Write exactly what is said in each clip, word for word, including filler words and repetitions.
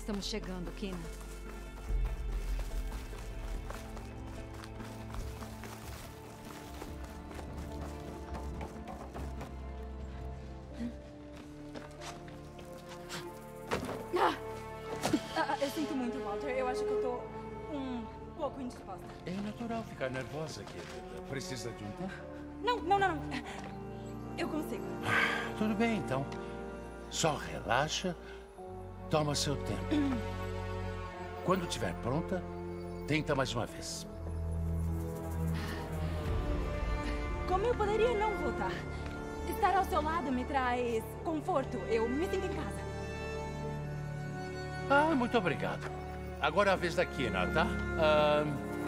estamos chegando, Kina. Ah! Ah, eu sinto muito, Walter. Eu acho que eu tô um pouco indisposta. É natural ficar nervosa, querida. Precisa de um tempo? Não, não, não, não. Eu consigo. Ah, tudo bem, então. Só relaxa. Toma seu tempo. Quando estiver pronta, tenta mais uma vez. Como eu poderia não voltar? Estar ao seu lado me traz conforto. Eu me sinto em casa. Ah, muito obrigado. Agora é a vez da Kina, tá? Ah...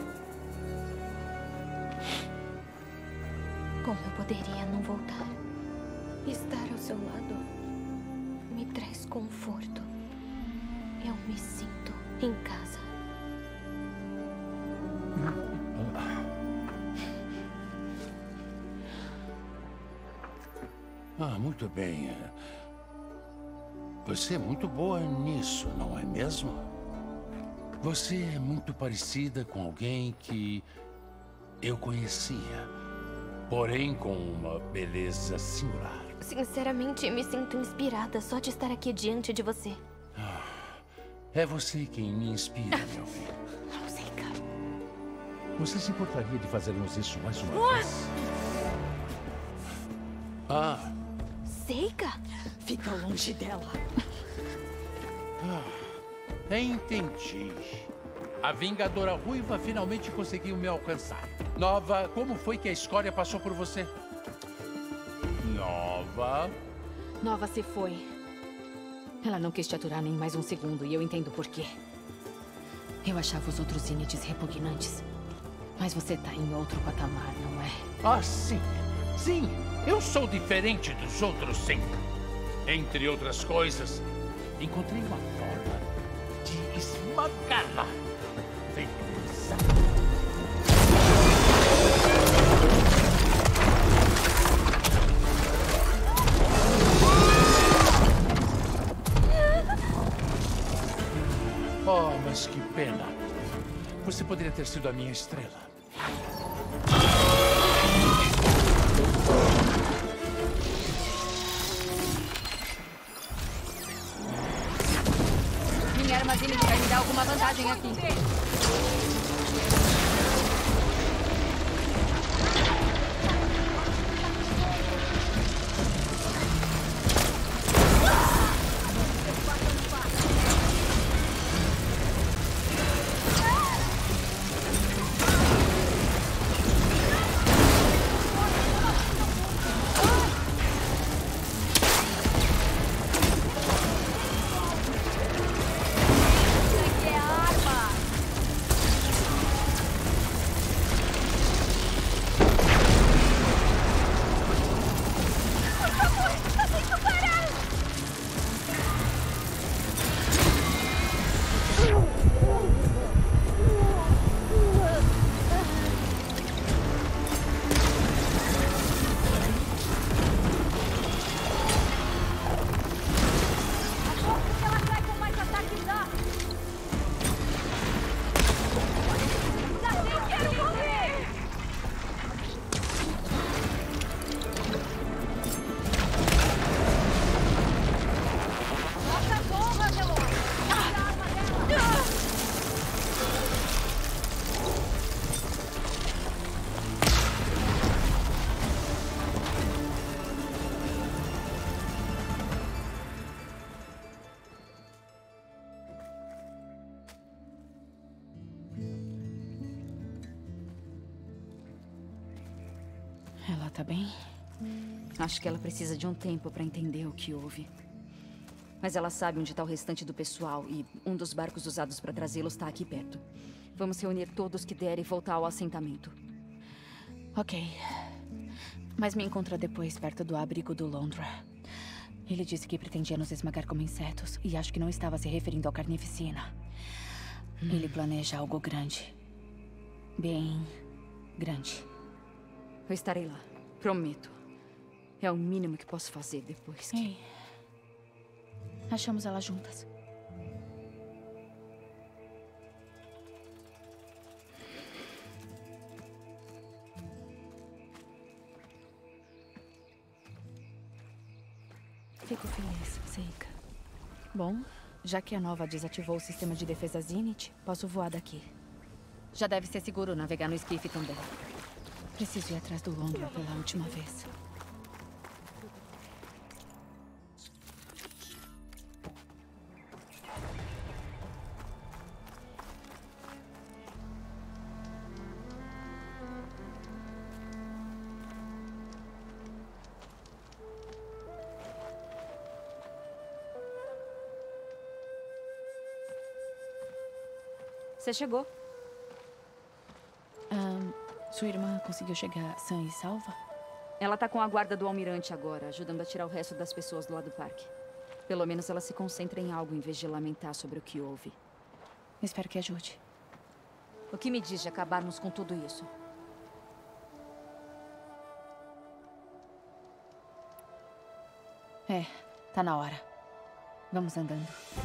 Como eu poderia não voltar? Estar ao seu lado me traz conforto. Eu me sinto em casa. Ah, muito bem. Você é muito boa nisso, não é mesmo? Você é muito parecida com alguém que eu conhecia, porém com uma beleza singular. Sinceramente, me sinto inspirada só de estar aqui diante de você. Ah, é você quem me inspira, meu bem. Não sei, cara. Você se importaria de fazermos isso mais uma What? vez? Ah. Seika? Fica longe dela. Ah, entendi. A Vingadora Ruiva finalmente conseguiu me alcançar. Nova, como foi que a escória passou por você? Nova. Nova se foi. Ela não quis te aturar nem mais um segundo, e eu entendo por quê. Eu achava os outros Zeniths repugnantes. Mas você tá em outro patamar, não é? Ah, sim. Sim, eu sou diferente dos outros, sim. Entre outras coisas, encontrei uma forma de esmagá-la. Feito um saco. Oh, mas que pena. Você poderia ter sido a minha estrela. Minha armadilha vai me dar alguma vantagem aqui. Ela tá bem? Acho que ela precisa de um tempo pra entender o que houve. Mas ela sabe onde tá o restante do pessoal e um dos barcos usados pra trazê-los tá aqui perto. Vamos reunir todos que der e voltar ao assentamento. Ok. Mas me encontra depois perto do abrigo do Londra. Ele disse que pretendia nos esmagar como insetos e acho que não estava se referindo à carnificina. Hum. Ele planeja algo grande. Bem grande. Eu estarei lá. Prometo. É o mínimo que posso fazer depois que... Ei. Achamos ela juntas. Fico feliz, Seika. Bom, já que a Nova desativou o sistema de defesa Zenith, posso voar daqui. Já deve ser seguro navegar no Skiff também. Preciso ir atrás do Londra pela última vez. Você chegou. Um, sua irmã conseguiu chegar sã e salva? Ela tá com a guarda do almirante agora, ajudando a tirar o resto das pessoas do lado do parque. Pelo menos ela se concentra em algo em vez de lamentar sobre o que houve. Espero que ajude. O que me diz de acabarmos com tudo isso? É, tá na hora. Vamos andando.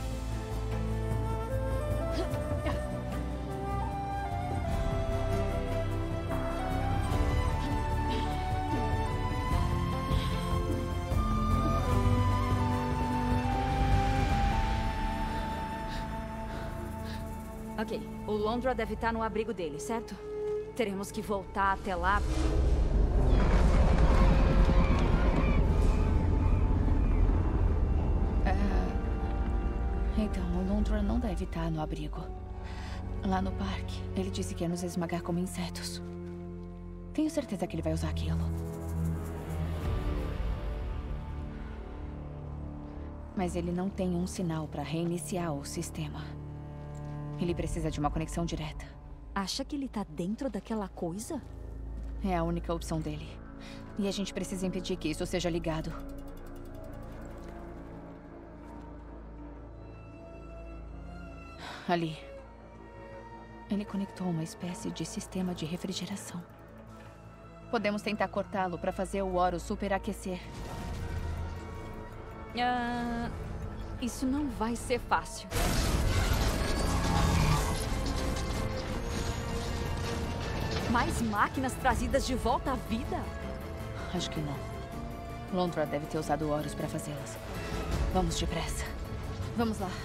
Ok, o Londra deve estar no abrigo dele, certo? Teremos que voltar até lá. É... Então, o Londra não deve estar no abrigo. Lá no parque, ele disse que ia nos esmagar como insetos. Tenho certeza que ele vai usar aquilo. Mas ele não tem um sinal para reiniciar o sistema. Ele precisa de uma conexão direta. Acha que ele tá dentro daquela coisa? É a única opção dele. E a gente precisa impedir que isso seja ligado. Ali. Ele conectou uma espécie de sistema de refrigeração. Podemos tentar cortá-lo para fazer o Horus superaquecer. Ah, isso não vai ser fácil. Mais máquinas trazidas de volta à vida? Acho que não. Londra deve ter usado o Horus para fazê-las. Vamos depressa. Vamos lá.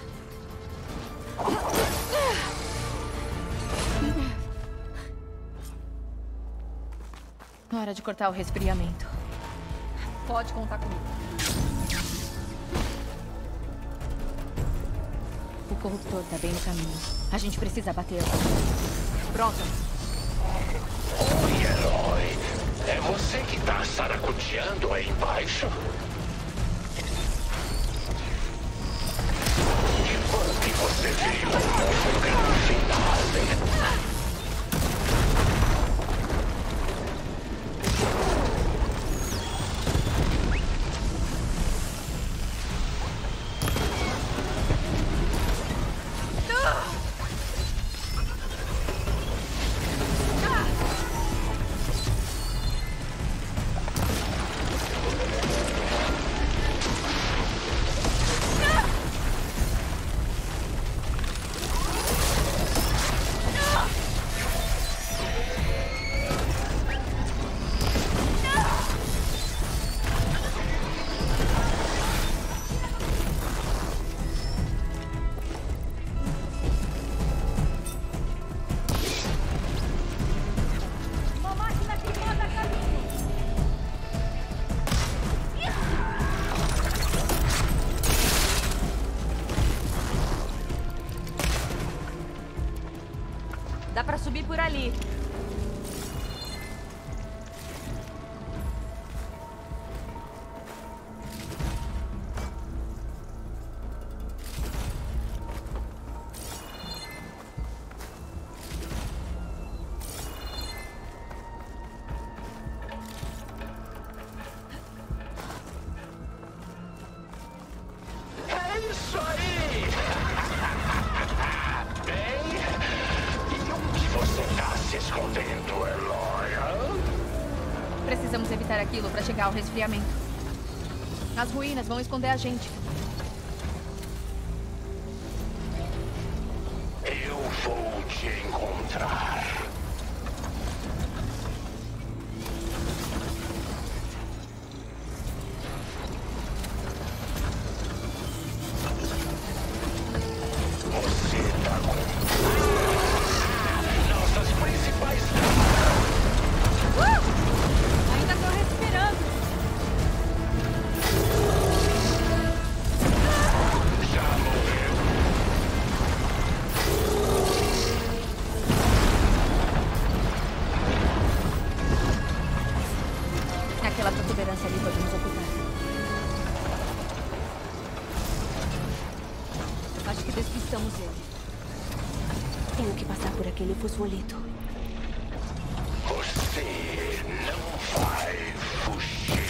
Hora de cortar o resfriamento. Pode contar comigo. O corruptor tá bem no caminho. A gente precisa batê-lo. Pronto. Oi, herói. É você que tá saracoteando aí embaixo? Que bom que você veio no grande finale. Dá pra subir por ali. É isso aí! Bem, e onde você tá se escondendo, Eloy? Precisamos evitar aquilo para chegar ao resfriamento. As ruínas vão esconder a gente. Eu vou te encontrar. Achamos ele. Tenho que passar por aquele fosfolito. Você não vai fugir.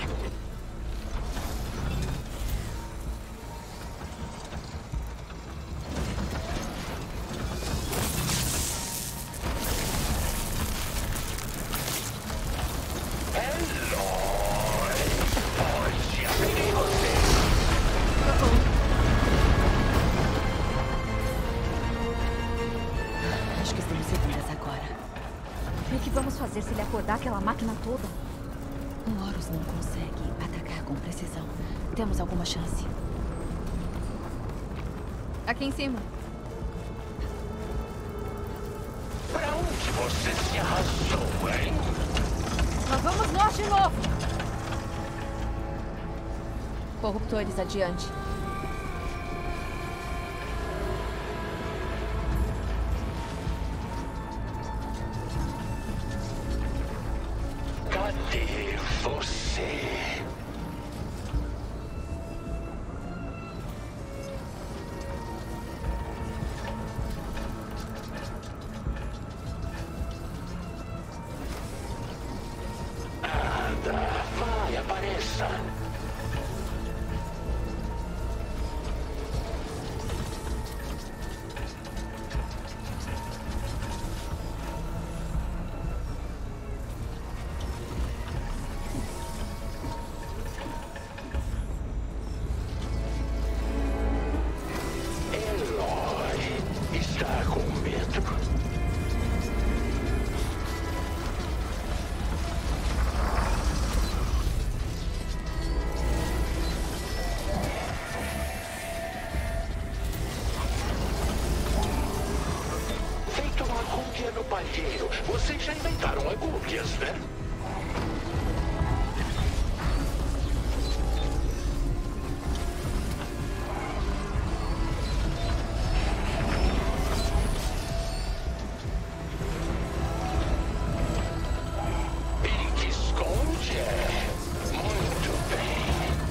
Acho que estamos seguras agora. E o que vamos fazer se ele acordar aquela máquina toda? O Horus não consegue atacar com precisão. Temos alguma chance. Aqui em cima. Pra onde você se arrastou, hein? Lá vamos nós de novo! Corruptores, adiante. Cadê você? Nada, vai, apareça. Eloy, está com medo? Feito uma agulha no palheiro. Vocês já inventaram agulhas, né? Pique esconde? Muito bem.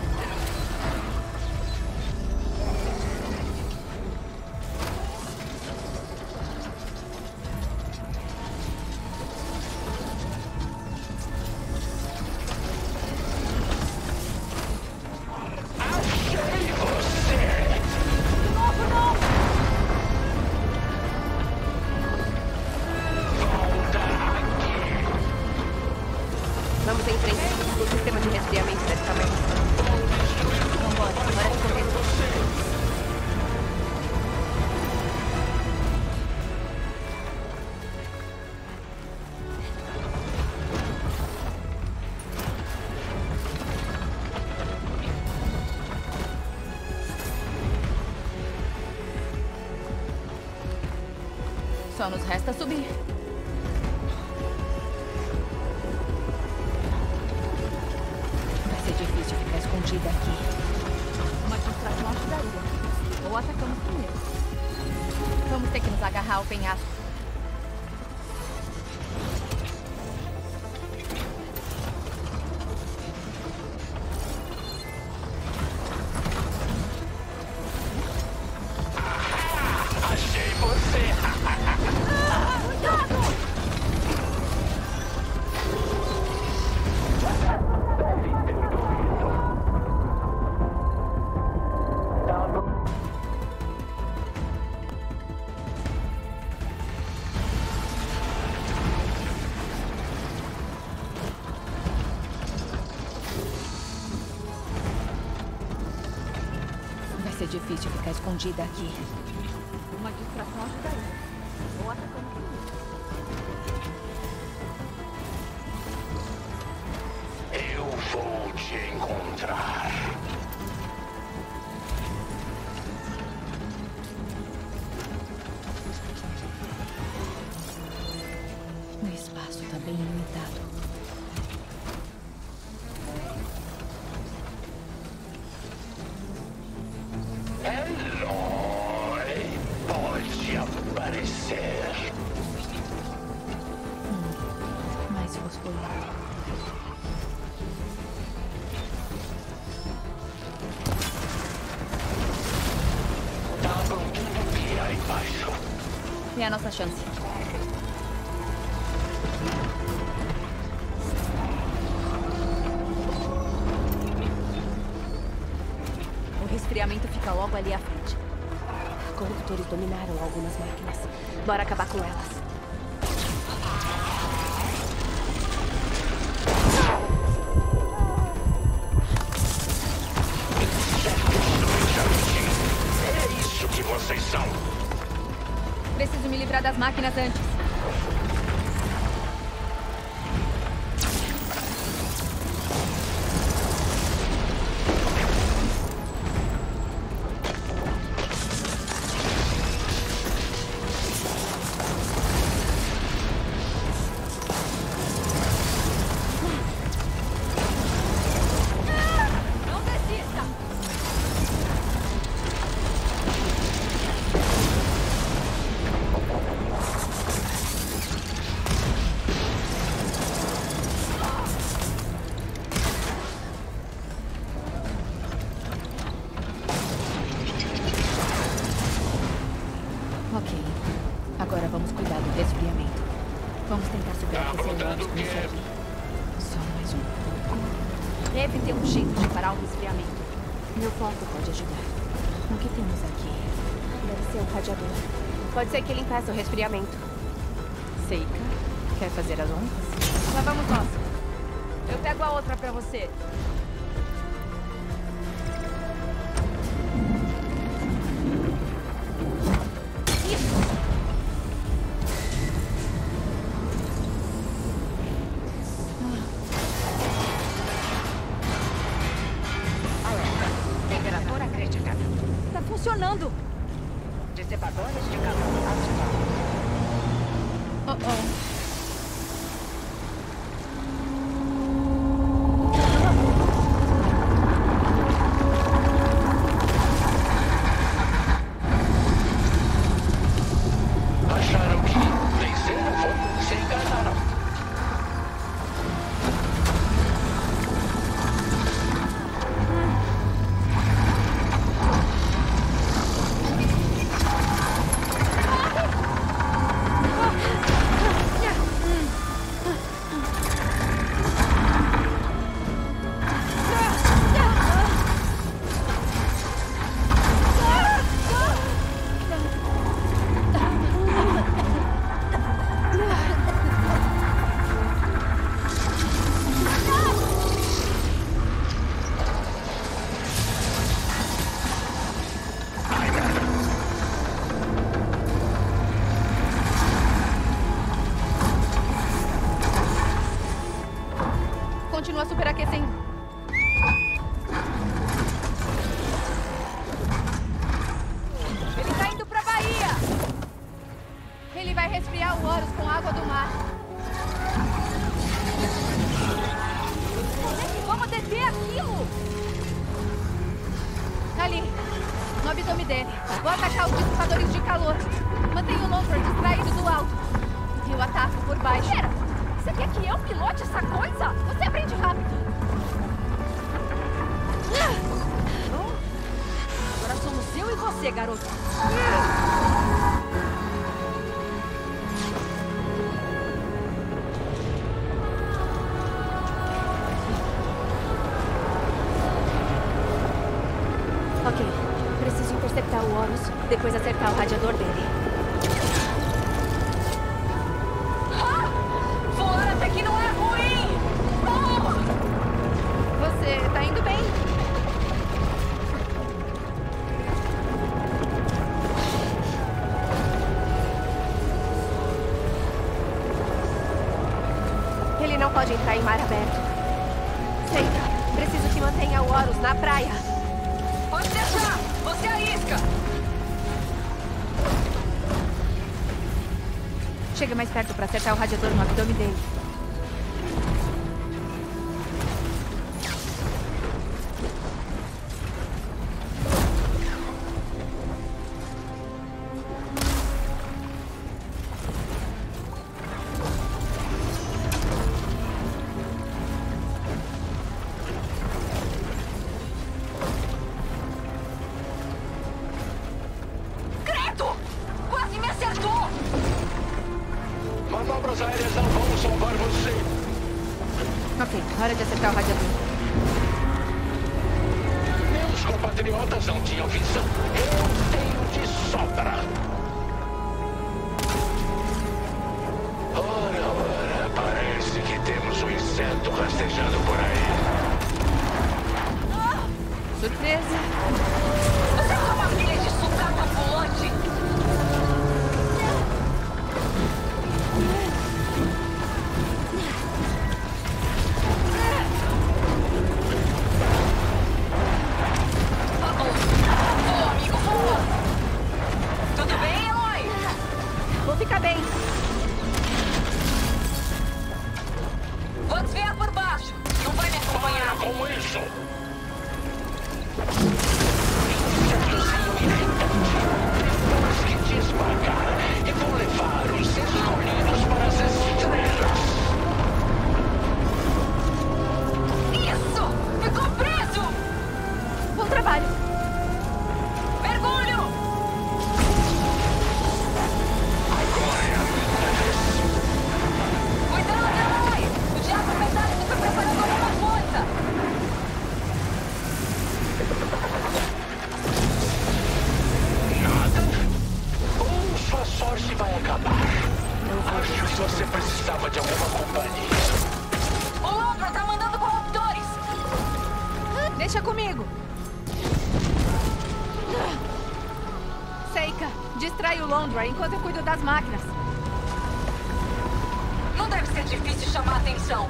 Achei você! Volta aqui! Vamos em frente. O sistema de resfriamento deve estar mais. Vambora, hora de correr. Só nos resta subir. Vai ser difícil ficar escondida aqui. Uma distração ajudaria. Ou atacamos primeiro. Vamos ter que nos agarrar ao penhasco. Achei você! Deve ter doído. Tá bom. Vai ser difícil ficar escondida aqui. Uma distração ajudaria. Ou atacamos primeiro. Eu vou te encontrar. O espaço tá bem limitado. Eloy, pode aparecer. Mais fosfolito. É a nossa chance. O resfriamento fica logo ali à frente. Corruptores dominaram algumas máquinas. Bora acabar com elas. É isso que vocês são. Preciso me livrar das máquinas antes. Ok. Agora vamos cuidar do resfriamento. Vamos tentar superaquecer o ônibus com isso aqui. Só mais um. Deve ter um jeito de parar o resfriamento. Meu foco pode ajudar. O que temos aqui? Deve ser um radiador. Pode ser que ele impeça o resfriamento. Seika, quer fazer as honras? Lá vamos nós. Eu pego a outra pra você. Temperatura crítica. Tá funcionando. Dissipadores de calor ativados. Oh, oh. Acharam que venceram? Se enganaram. Continua superaquecendo. Ele tá indo pra Bahia. Ele vai resfriar o Horus com água do mar. Como é que vamos deter aquilo? Ali, no abdômen dele. Vou atacar os dissipadores de calor. Mantenha o Lothar distraído do alto. E eu ataco por baixo. Pera, você quer que eu pilote essa coisa? Você aprende rápido. Bom, agora somos eu e você, garoto. Ok. Preciso interceptar o Horus, depois acertar o radiador dele. Voar até que não é ruim! Você tá indo bem. Ele não pode entrar em mar aberto. Seika, preciso que mantenha o Horus na praia. Pode deixar! Você arrisca! Chega mais perto pra acertar o radiador no abdômen dele. Credo! Quase me acertou! Hora de acertar o radiador. Meus compatriotas não tinham visão. Eu tenho de sobra. Ora, ora, parece que temos um inseto rastejando por aí. Surpresa. Você é uma filha de sucata pulante! Ô, amigo, voa! Tudo bem, Eloy? Vou ficar bem. Vou desviar por baixo. Não vai me acompanhar. Para com isso! Temos que te esmagar e vou levar os escolhidos para as estrelas. Isso! Ficou preso! Bom trabalho. Mergulho! Agora é a minha vez. Cuidado, Eloy! O diabo metálico está preparando alguma coisa! Nada. Ou sua sorte vai acabar. Acho que você precisava de alguma companhia. O Londra tá mandando corruptores! Deixa comigo. Seika, distrai o Londra enquanto eu cuido das máquinas. Não deve ser difícil chamar a atenção.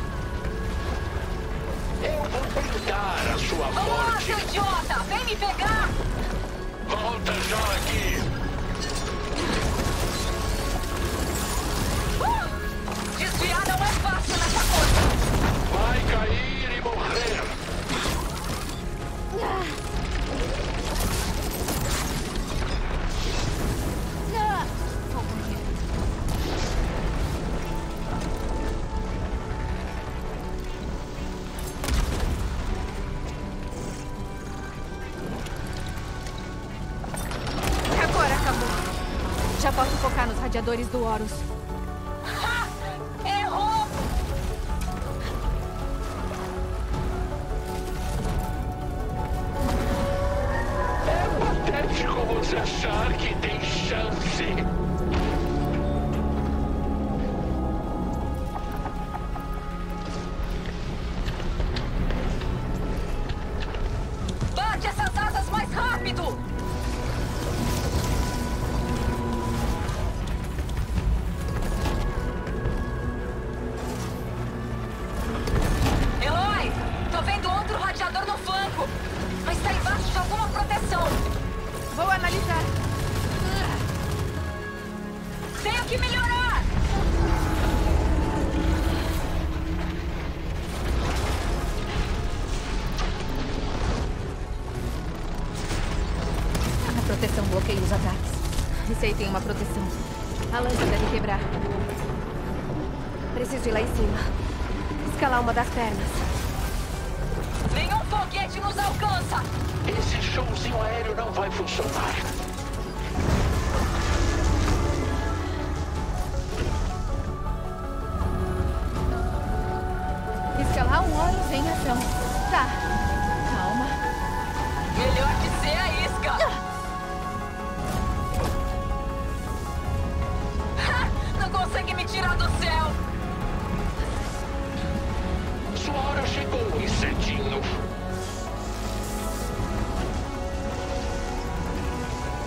Eu vou brindar a sua Vamos lá, morte. seu idiota! Vem me pegar! Volta já aqui. Uh! Desviar não é fácil nessa coisa! Vai cair e morrer. Agora acabou. Já posso focar nos radiadores do Horus. Ha! Errou! É patético você achar que tem chance. Bate essas asas mais rápido! Eloy! Tô vendo outro radiador no flanco! Mas tá embaixo de alguma proteção! Vou analisar. Tenho que melhorar! A proteção bloqueia os ataques. Esse aí tem uma proteção. A lança deve quebrar. Preciso ir lá em cima. Escalar uma das pernas. Nenhum foguete nos alcança! Esse showzinho aéreo não vai funcionar. Escalar um Horus em ação. Tá. Calma. Melhor que ser a isca! Ha! Não consegue me tirar do céu! Sua hora chegou, insetinho.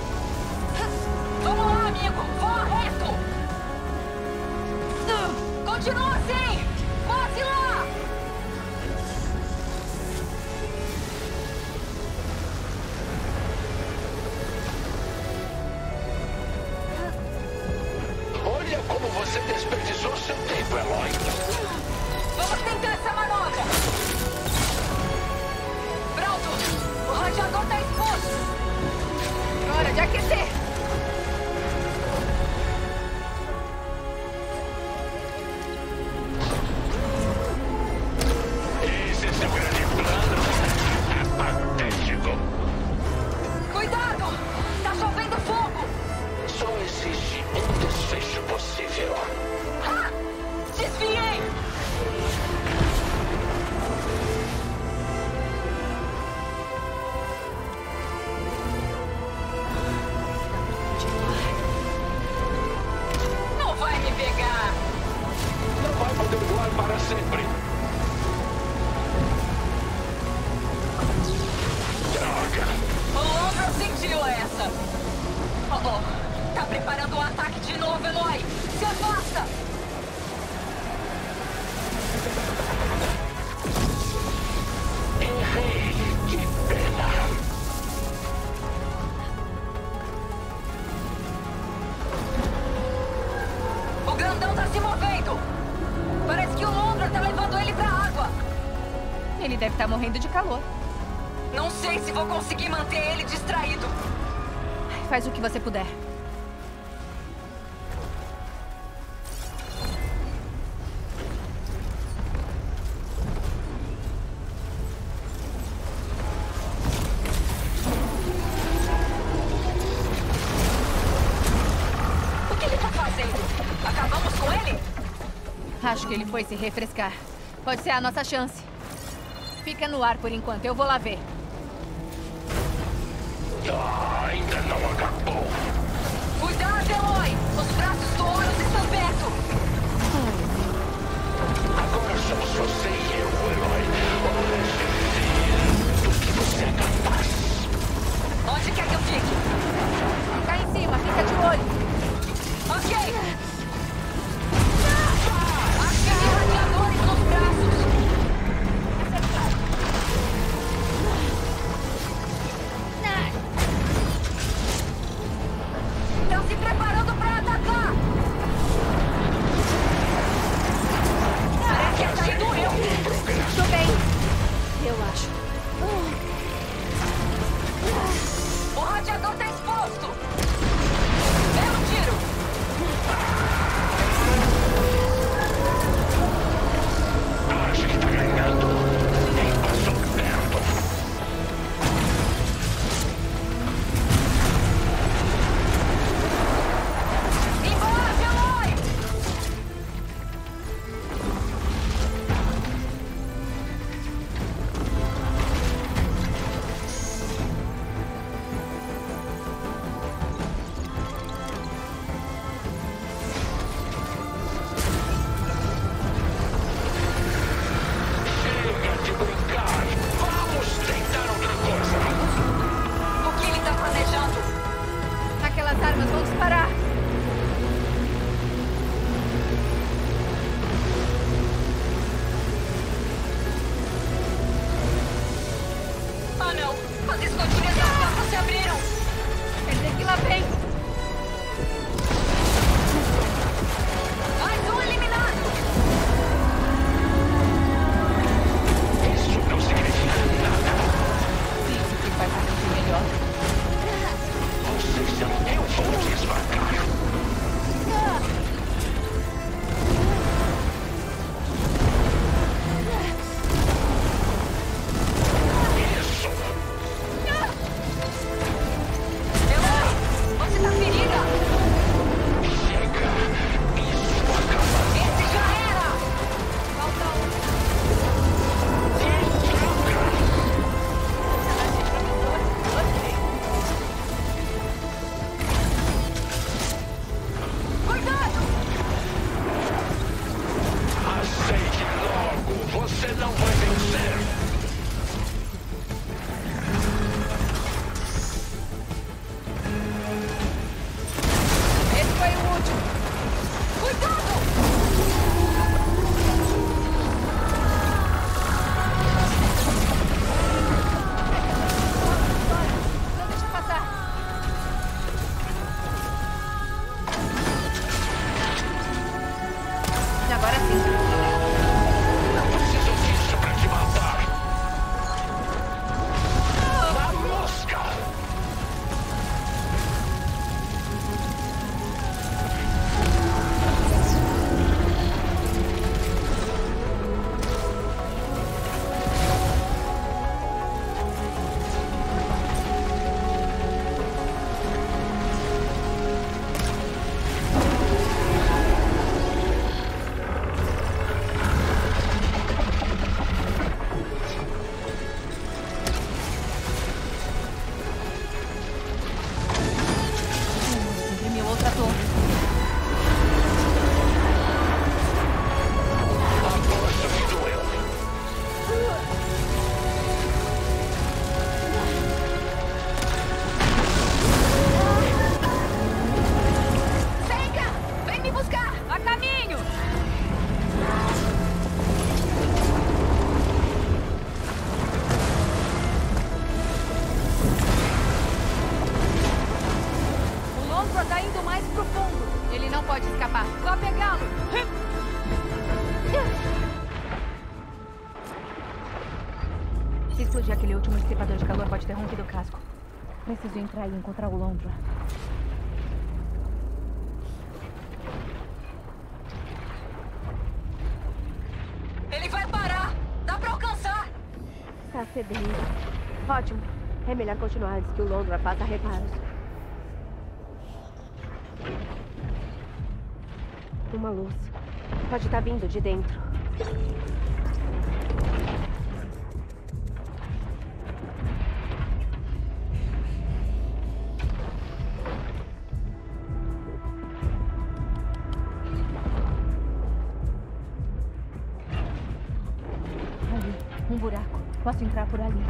preparando um ataque de novo, Eloy! Se afasta! Errei. Que pena. O grandão tá se movendo! Parece que o Londra tá levando ele pra água! Ele deve estar morrendo de calor. Não sei se vou conseguir manter ele distraído. Faz o que você puder. O que ele tá fazendo? Acabamos com ele? Acho que ele foi se refrescar. Pode ser a nossa chance. Fica no ar por enquanto, eu vou lá ver. Ah, ainda não acabou. Cuidado, Eloy! Os braços do Horus estão perto! Agora somos você e eu, Eloy. Hora de ver do que você é capaz. Onde quer que eu fique? Cá em cima, fica de olho. Ok! Ative radiadores nos braços! Tá se preparando pra atacar! Parece que a Thay doeu! Tô bem. Eu acho. O radiador tá exposto! Belo tiro! Acho que tá ganhando. Nem passou perto. Embora, Eloy! Chega de brincar. Vamos tentar outra coisa. O que ele tá planejando? Aquelas armas vão disparar. Ah, não! As escotilhas das portas se abriram! Quer dizer que lá vem. Mais um eliminado! Isso não significa nada. Isso que faz me sentir melhor. Vocês são eu vou te esmagar. Isso. Eloy! Você dissipador de calor pode ter rompido o casco. Preciso entrar e encontrar o Londra. Ele vai parar! Dá pra alcançar! Tá cedendo. Ótimo. É melhor continuar antes que o Londra faça reparos. Uma luz. Pode estar vindo de dentro. Ali, um buraco. Posso entrar por ali.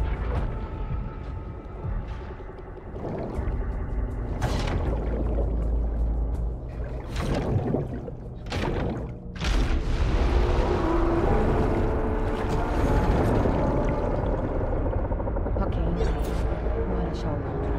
Ok, entrei. Bora achar o Londra.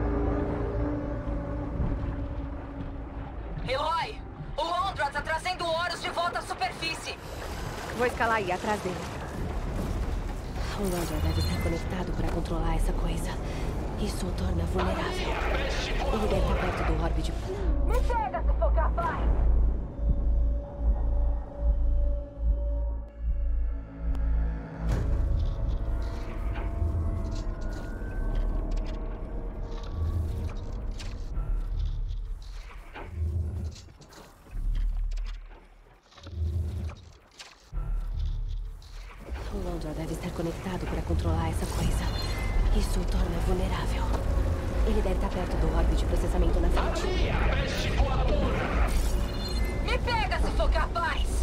Eloy! O Londra tá trazendo o Horus de volta à superfície! Vou escalar aí, atrás dele. O Londra deve estar conectado para controlar essa coisa. Isso o torna vulnerável. Ele deve estar perto do orbe de... Me pega se for capaz! O Londra deve estar conectado para controlar essa coisa. Isso o torna vulnerável. Ele deve estar perto do orbe de processamento na frente. Me pega se for capaz!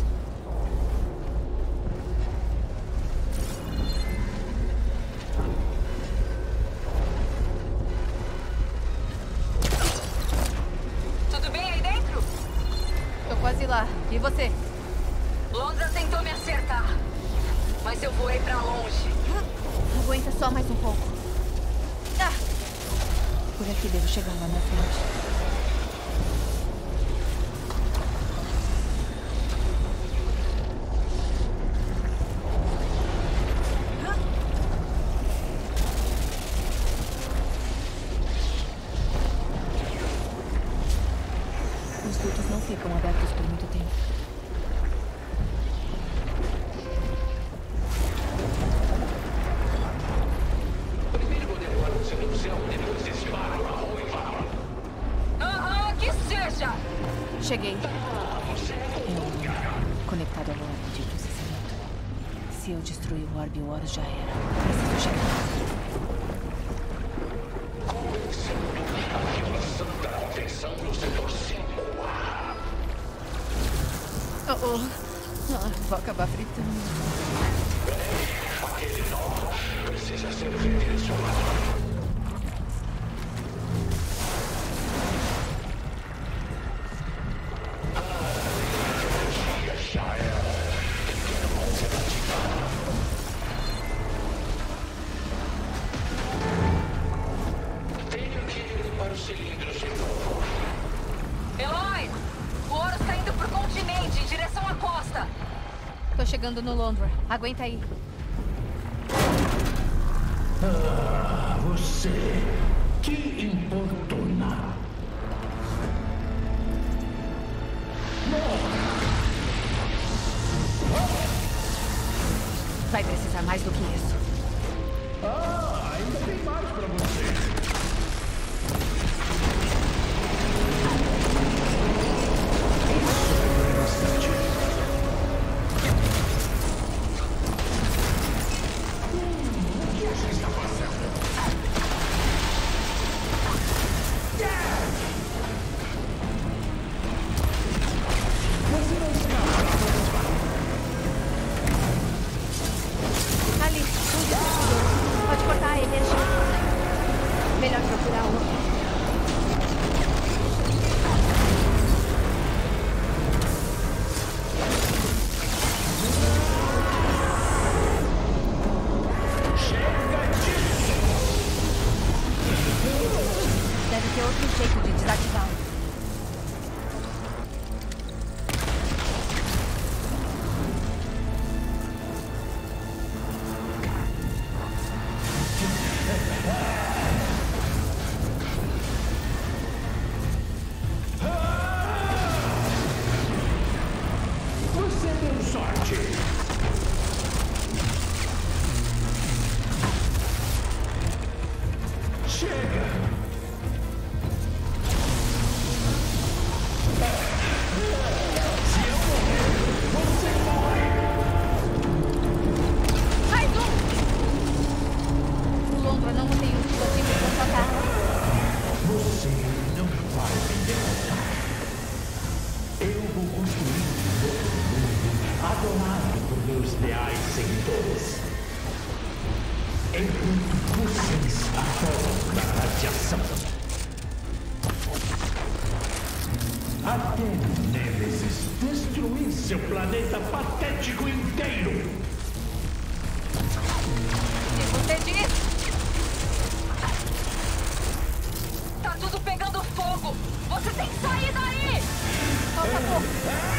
Tudo bem aí dentro? Tô quase lá. E você? Londra tentou me acertar, mas eu voei pra longe. Aguenta só mais um pouco. Ah! Por aqui devo chegar lá na frente. Os dutos não ficam abertos por muito tempo. Aham, que seja! Cheguei. Eu... conectado ao orbe de processamento. Se eu destruir o orbe, o Horus já era. Preciso chegar. Oh, oh. Ah, vou acabar fritando. Aquele nó precisa ser redirecionado. Eloy! O Horus tá indo pro continente, em direção à costa! Tô chegando no Londra. Aguenta aí. Ah, você que importuna. Vai precisar mais do que isso. Ah, ainda tem mais pra você. Ali, um distribuidor. Pode cortar a energia. Melhor procurar outro. Deve ter outro jeito de desativá-lo. Chega! Se eu morrer, você morre! Mais um! O Londra não tem o dispositivo para atacar. Você não vai me derrotar. Eu vou construir um novo mundo adorado por meus leais seguidores. Enquanto vocês adoram da radiação. Até Nemesis destruir seu planeta patético inteiro. E você diz? Tá tudo pegando fogo! Você tem que sair daí! Falta pouco!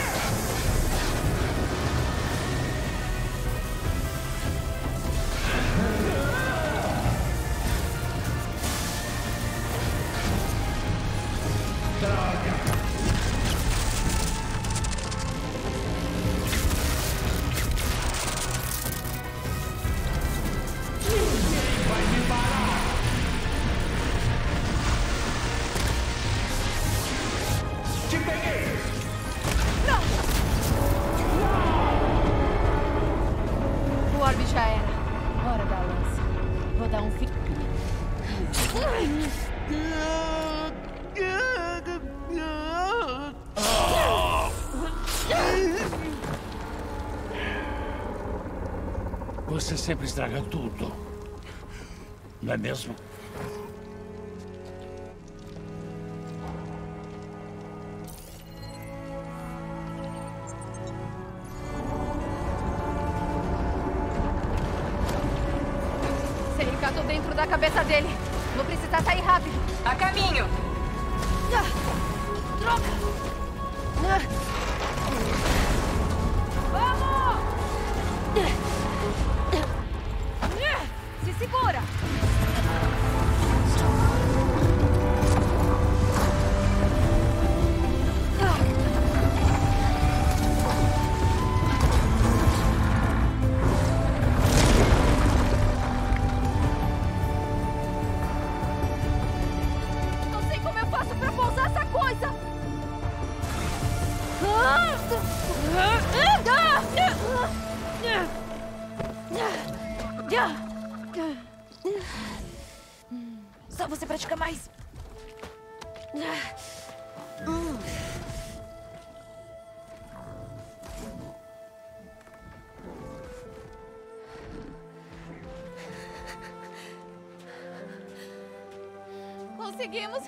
O orbe já era. Hora da lança. Vou dar um fim. Você sempre estraga tudo. Não é mesmo? Seika, tô dentro da cabeça dele. Vou precisar sair rápido. A caminho! Ah, droga! Ah. Vamos! Se segura! Não sei como eu faço pra pousar essa coisa! Só você pratica mais. Conseguimos!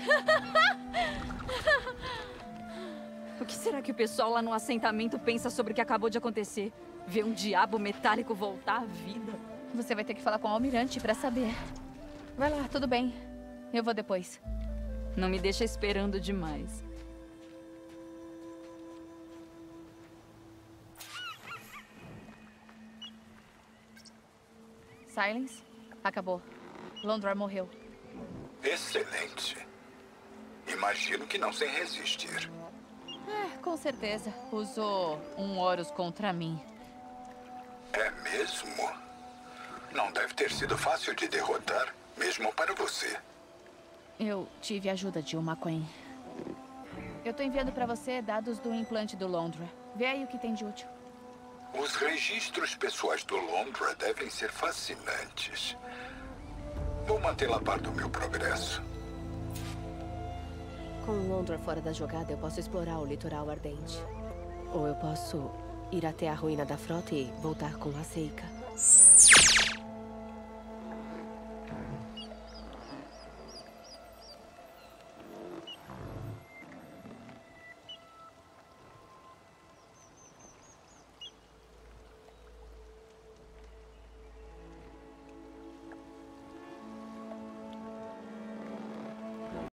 O que será que o pessoal lá no assentamento pensa sobre o que acabou de acontecer? Ver um diabo metálico voltar à vida? Você vai ter que falar com o almirante pra saber. Vai lá, tudo bem. Eu vou depois. Não me deixa esperando demais. Silence? Acabou. Londra morreu. Excelente. Imagino que não sem resistir. É, com certeza. Usou um Horus contra mim. É mesmo? Não deve ter sido fácil de derrotar, mesmo para você. Eu tive a ajuda de uma Queen. Eu tô enviando pra você dados do implante do Londra. Vê aí o que tem de útil. Os registros pessoais do Londra devem ser fascinantes. Vou mantê-la a par do meu progresso. Com o Londra fora da jogada, eu posso explorar o litoral ardente. Ou eu posso ir até a ruína da frota e voltar com a Seika.